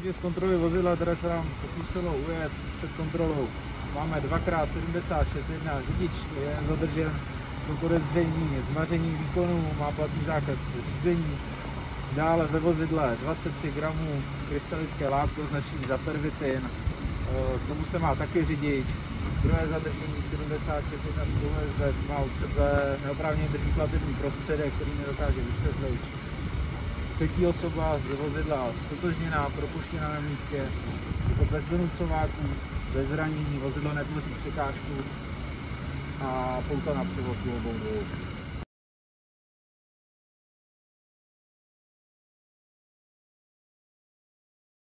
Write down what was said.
Z kontroly vozidla, které se nám pokusilo ujet před kontrolou, máme 2x76, řidič je zadržen do podezření zmaření výkonu, má platný zákaz řízení. Dále ve vozidle 23 gramů krystalické látky označení za pervitin, k tomu se má taky řidič. Druhé zadržení 76 spolujezdec má u sebe neoprávněně drží platební prostředek, který nedokáže vysvětlit. Třetí osoba z vozidla ztotožněná, propuštěna na místě, jako bez donucováků, bez zranění, vozidlo netvoří překážku a pouta na převoz obou dvou.